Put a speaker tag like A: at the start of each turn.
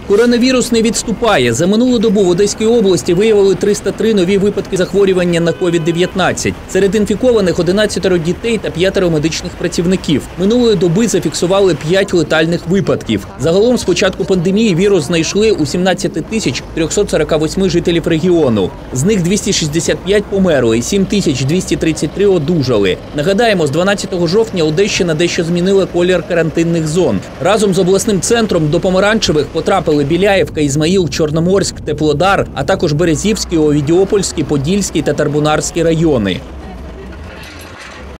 A: Коронавірус не відступає. За минулу добу в Одеській області виявили 303 нові випадки захворювання на COVID-19. Серед інфікованих 11 дітей та 5 медичних працівників. Минулої доби зафіксували 5 летальних випадків. Загалом з початку пандемії вірус знайшли у 17 348 жителів регіону. З них 265 померли, 7233 одужали. Нагадаємо, з 12 жовтня Одещина дещо змінила колір карантинних зон. Разом з обласним центром до помаранчевих потрапили Біляївка, Ізмаїл, Чорноморськ, Теплодар, а також Березівський, Овідіопольський, Подільський та Тарбунарський райони.